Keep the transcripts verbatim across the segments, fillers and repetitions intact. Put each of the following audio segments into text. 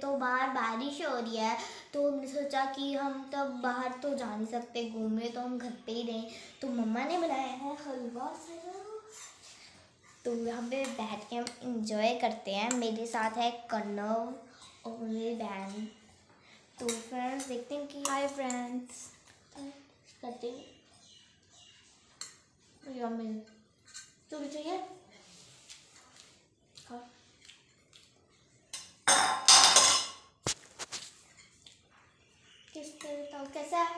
तो बाहर बारिश हो रही है, तो हमने सोचा कि हम तब बाहर तो जा नहीं सकते घूमने, तो हम घर पे ही रहें। तो मम्मा ने बनाया है हलवा सरा, तो यहाँ पे बैठ के हम इंजॉय करते हैं। मेरे साथ है कन्नव और मेरी बहन। तो फ्रेंड्स देखते हैं कि हाय फ्रेंड्स करते हैं। तो भी चाहिए हाँ। किस तरह कैसा है?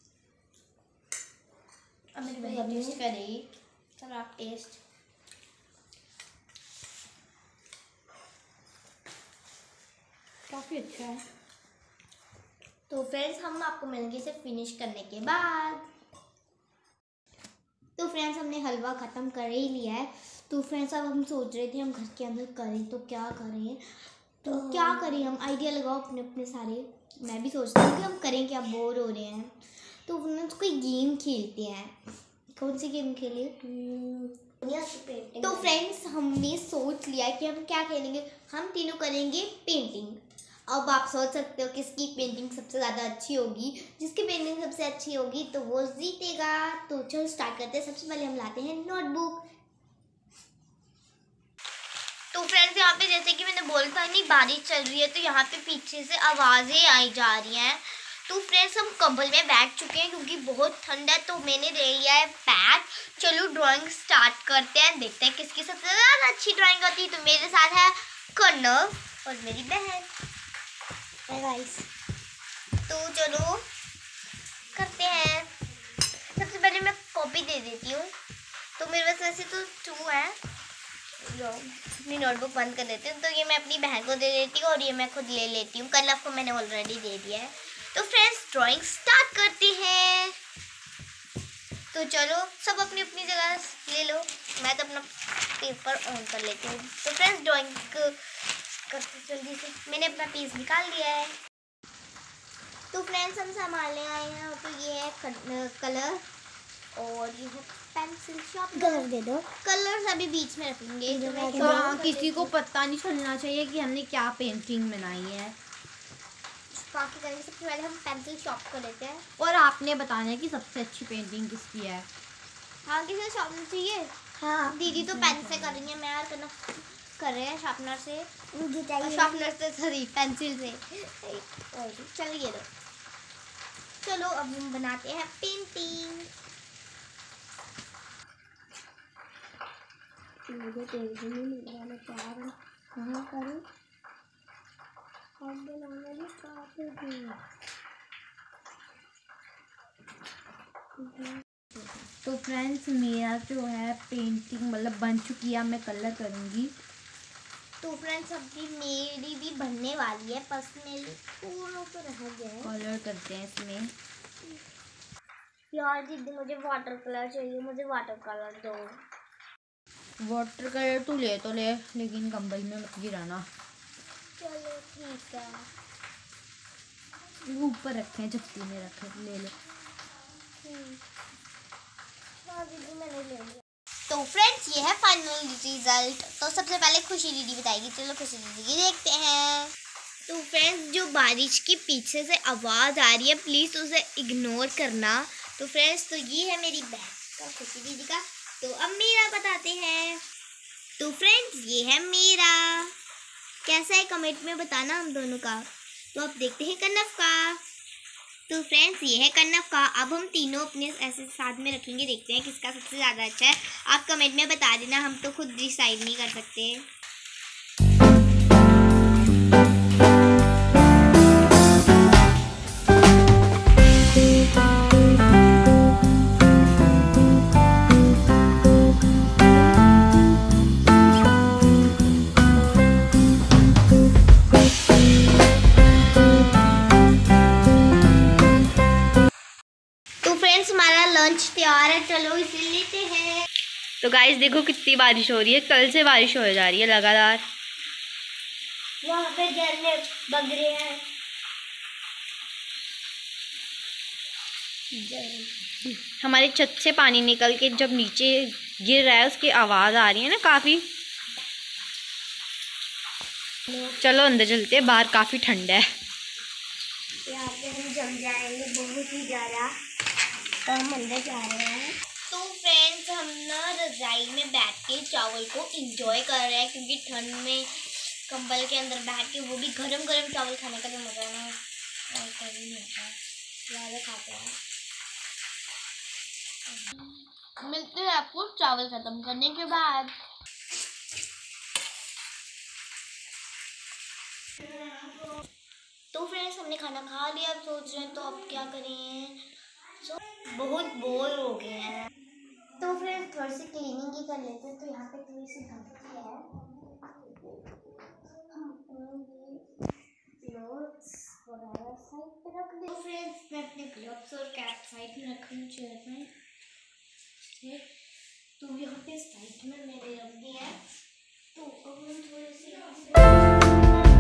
अब मेरी बहन टेस्ट करेगी। चलो आप टेस्ट। काफ़ी अच्छा है। तो फ्रेंड्स हम आपको मिलेंगे इसे फिनिश करने के बाद। तो फ्रेंड्स हमने हलवा ख़त्म कर ही लिया है। तो फ्रेंड्स अब हम सोच रहे थे हम घर के अंदर करें तो क्या करें, तो oh. क्या करें हम, आइडिया लगाओ अपने अपने सारे। मैं भी सोच रही हूँ कि हम करें क्या, बोर हो रहे हैं। तो फ्रेंड्स कोई गेम खेलते हैं। कौन सी गेम खेले? hmm. तो फ्रेंड्स हमने सोच लिया कि हम क्या खेलेंगे, हम तीनों करेंगे पेंटिंग। अब आप सोच सकते हो किसकी पेंटिंग सबसे ज़्यादा अच्छी होगी। जिसकी पेंटिंग सबसे अच्छी होगी तो वो जीतेगा। तो चलो स्टार्ट करते हैं। सबसे पहले हम लाते हैं नोटबुक। तो फ्रेंड्स यहाँ पे जैसे कि मैंने बोला था नहीं बारिश चल रही है, तो यहाँ पे पीछे से आवाज़ें आई जा रही हैं। तो फ्रेंड्स हम कंबल में बैठ चुके हैं क्योंकि बहुत ठंड है, तो मैंने ले लिया है बैग। चलो ड्राइंग स्टार्ट करते हैं, देखते हैं किसकी सबसे ज़्यादा अच्छी ड्राइंग होती है। तो मेरे साथ है कन्नव और मेरी बहन गाइस। तो चलो करते हैं। सबसे पहले मैं कॉपी दे देती हूँ। तो मेरे पास वैसे तो टू है, अपनी नोटबुक बंद कर देती हूँ। तो ये मैं अपनी बहन को दे देती हूँ और ये मैं खुद ले लेती हूँ। कल आपको मैंने ऑलरेडी दे दिया है। तो फ्रेंड्स ड्राइंग स्टार्ट करते हैं। तो चलो सब अपनी अपनी जगह ले लो, मैं तो अपना पेपर ऑन कर लेती हूँ। तो फ्रेंड्स ड्राइंग करते जल्दी से, मैंने अपना पीस निकाल लिया है। तो फ्रेंड्स हम संभालने आए हैं। तो ये है कलर और ये है पेंसिल शॉर्पनर। कलर दे दो। कलर्स अभी बीच में रखेंगे। तो हाँ, किसी को पता नहीं चलना चाहिए कि हमने क्या पेंटिंग बनाई है। बाकी करेंगे। सबसे पहले हम पेंसिल शॉर्प कर लेते हैं। और आपने बताना है कि सबसे अच्छी पेंटिंग किसकी है। हाँ किसी को शॉर्पनर चाहिए? हाँ दीदी तो पेन से करेंगे, मैं यार करना कर रहे हैं शार्पनर से। मुझे चाहिए शार्पनर से, सॉरी पेंसिल से। चलो ये लो। चलो अब हम बनाते हैं पेंटिंग। मुझे पेंटिंग नहीं मिल रहा, मैं क्या कहाँ करूँ? अब बनाना भी काफी है। तो फ्रेंड्स मेरा जो है पेंटिंग मतलब बन चुकी है, मैं कलर करूँगी। तो फ्रेंड्स अभी मेरी भी बनने वाली है, बस मेरी पूरा तो रह गया है। कलर करते हैं इसमें। यार दीदी मुझे वाटर कलर चाहिए, मुझे वाटर कलर दो। वाटर कलर तो ले तो ले, लेकिन कंबल में मत गिराना। चलो ठीक है। ऊपर रखे हैं, झप्पी में रखे, ले लो। हाँ दीदी मैंने ले लिया। तो फ्रेंड्स ये है फाइनल रिजल्ट। तो सबसे पहले खुशी दीदी बताएगी। चलो खुशी दीदी की देखते हैं। तो फ्रेंड्स जो बारिश की पीछे से आवाज़ आ रही है प्लीज़ उसे इग्नोर करना। तो फ्रेंड्स तो ये है मेरी बहन का, खुशी दीदी का। तो अब मेरा बताते हैं। तो फ्रेंड्स ये है मेरा, कैसा है कमेंट में बताना हम दोनों का। तो अब देखते हैं कन्नव का। तो फ्रेंड्स ये है कन्नव का। अब हम तीनों अपने ऐसे साथ में रखेंगे, देखते हैं किसका सबसे ज़्यादा अच्छा है। आप कमेंट में बता देना, हम तो खुद डिसाइड नहीं कर सकते। हमारा लंच तैयार है, चलो इसे लेते हैं। तो गाइस देखो कितनी बारिश हो रही है, कल से बारिश हो जा रही है लगातार। वहाँ पे झरने बग रहे हैं। हमारे छत से पानी निकल के जब नीचे गिर रहा है उसकी आवाज़ आ रही है ना काफ़ी। चलो अंदर चलते हैं, बाहर काफ़ी ठंडा है। यहाँ पे हम जम जाएंगे बहुत ही ज़्यादा, तो हम अंदर जा रहे हैं। तो फ्रेंड्स हम ना रज़ाई में बैठ के चावल को इंजॉय कर रहे हैं, क्योंकि ठंड में कंबल के अंदर बैठ के वो भी गरम गरम चावल खाने का जो मज़ा है ना, और कभी नहीं होता है। ज़्यादा खाते हैं। मिलते हैं आपको चावल खत्म करने के बाद। तो फ्रेंड्स हमने खाना खा लिया, अब सोच रहे हैं तो अब क्या करें, सो बहुत बोर हो गए हैं। तो फ्रेंड्स थोड़ी सी क्लीनिंग ही कर लेते हैं। तो यहाँ पे थोड़ी सी गंदगी है, हम क्लोथ्स वगैरह साइड पे रख दे। तो फ्रेंड्स मैं अपने क्लोथ्स और कैप साइड में रख रही हूँ चेयर में। तो यहाँ पे साइड में मैंने रख दिया है। तो अब हम थोड़े से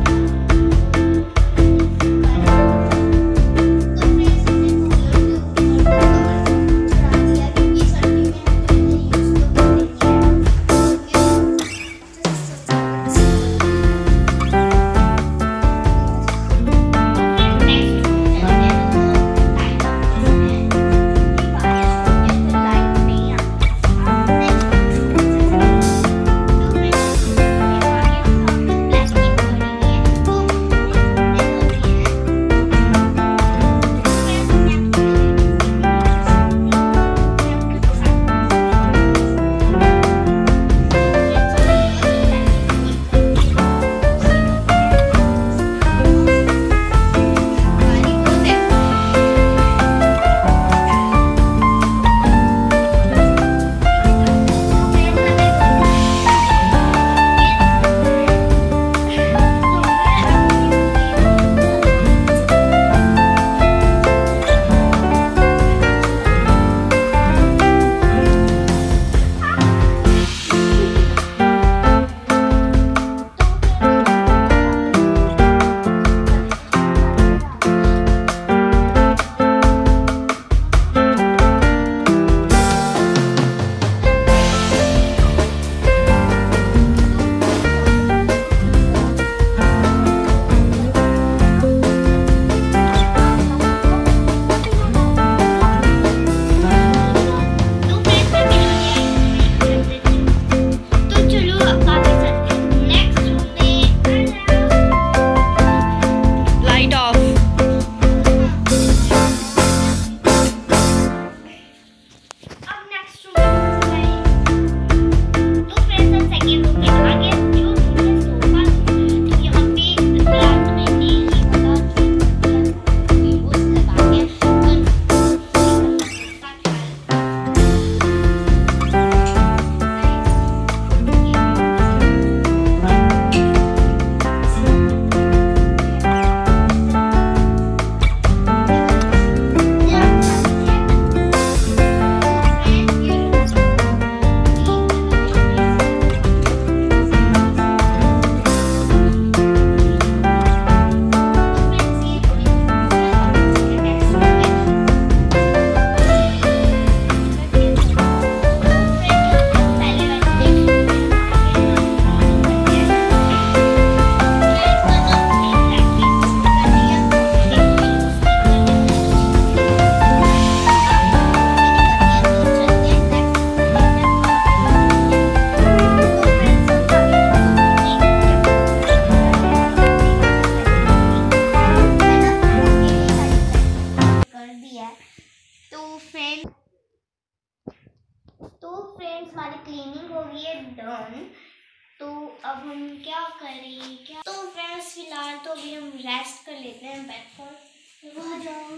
हमारी क्लीनिंग हो गई है डन। तो अब हम क्या करें क्या, तो फ्रेंड्स फिलहाल तो अभी हम रेस्ट कर लेते हैं बेड पर। वहाँ जाओ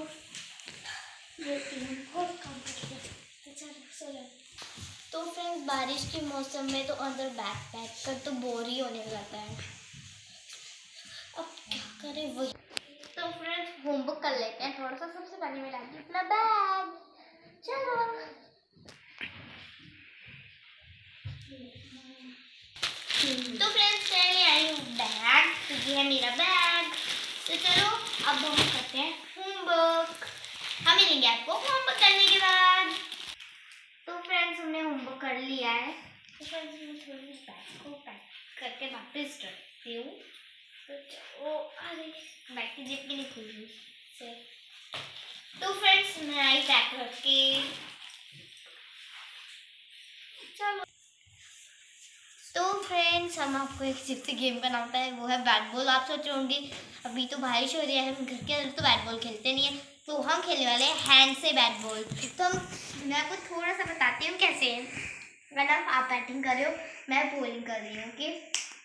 बहुत काम करते हैं, तो फ्रेंड्स बारिश के मौसम में तो अंदर बैग पैक कर तो बोर ही होने लगता है, अब क्या करें वही। तो फ्रेंड्स होमवर्क कर लेते हैं थोड़ा सा। सबसे पहले मैं लाती हूँ अपना बैग, चलो। तो फ्रेंड्स मैं ले आई हूँ बैग, तो ये है मेरा बैग। तो चलो अब हम करते हैं होमवर्क। हम मिलेंगे आपको होमवर्क करने के बाद। तो फ्रेंड्स हमने होमवर्क कर लिया है। तो फ्रेंड्स मैं थोड़ी बैग को पैक करके वापस रखती हूँ। ओ अरे बैटरी जिप भी नहीं खुल रही से। तो फ्रेंड्स मैं आई बैक रख के चलो। तो फ्रेंड्स हम आपको एक सिक्स गेम का नाम पता है, वो है बैट बॉल। आप सोच रहे होंगे अभी तो बारिश हो रही है, हम घर के अंदर तो बैट बॉल खेलते नहीं है, तो हम खेलने वाले हैं हैंड से बैट बॉल। तो हम मैं आपको थोड़ा सा बताती हूँ कैसे है। मैडम आप बैटिंग कर रहे हो, मैं बॉलिंग कर रही हूँ। ओके,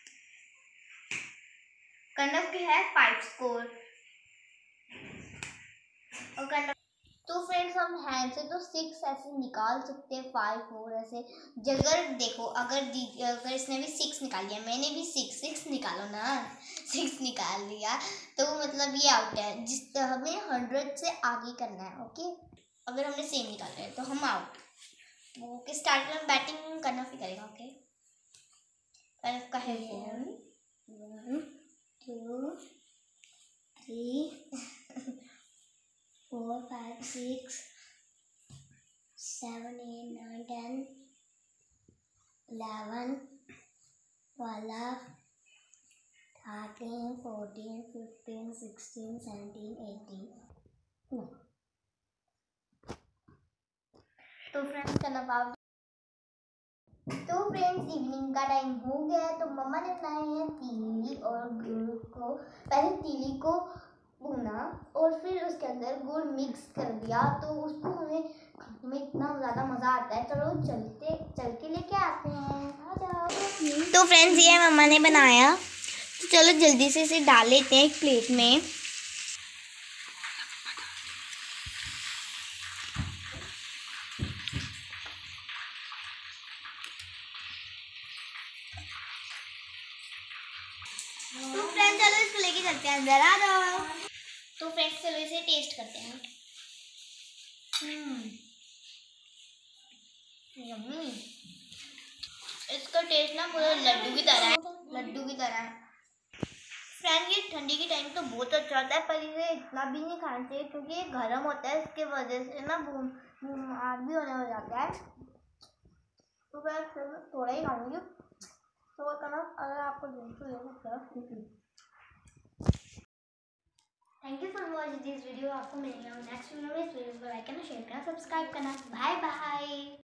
कनव की है फाइव स्कोर और कनव। तो फ्रेंड्स हम हैंड से तो सिक्स ऐसे निकाल सकते हैं, फाइव फोर ऐसे। जगह देखो अगर दीदी अगर इसने भी सिक्स निकाल लिया, मैंने भी सिक्स सिक्स निकालो ना सिक्स निकाल लिया तो मतलब ये आउट है। जिस हमें हंड्रेड से आगे करना है। ओके, अगर हमने सेम निकाल लिया तो हम आउट। वो के स्टार्ट में बैटिंग करना भी करेगा। ओके, पहले का है one two three four five six seven eight nine ten eleven twelve thirteen fourteen fifteen sixteen seventeen eighteen. तो फ्रेंड्स करना पाओ। तो फ्रेंड्स इवनिंग का टाइम हो गया है, तो मम्मा ने बनाए हैं तीली और गुड़ को। पहले तीली को भुना और फिर उसके अंदर गुड़ मिक्स कर दिया, तो उसको हमें खाने में इतना ज़्यादा मज़ा आता है। चलो चलते चल के लेके आते हैं, आ जाओ। तो फ्रेंड्स ये मम्मा ने बनाया, तो चलो जल्दी से इसे डाल लेते हैं एक प्लेट में। तो फ्रेंड्स चलो इसको लेके चलते हैं अंदर, आ जाओ। तो फ्रेंड्स चलो इसे टेस्ट करते हैं। हम्म यम्मी, इसका टेस्ट ना पूरा लड्डू की तरह है, लड्डू की तरह है। फ्रेंड्स ये ठंडी के टाइम तो बहुत अच्छा होता है, पर इसे इतना भी नहीं खाना चाहिए क्योंकि ये गर्म होता है, इसके वजह से ना बीमार भी होने हो जाता है। तो मैं थोड़ा ही खाऊंगी, तो करना अगर आपको तो ले सकते हो। Thank you for watching this video. आपको मिलेंगे नेक्स्ट वीडियो में। इस वीडियो को लाइक करना, शेयर करना, सब्सक्राइब करना। Bye bye.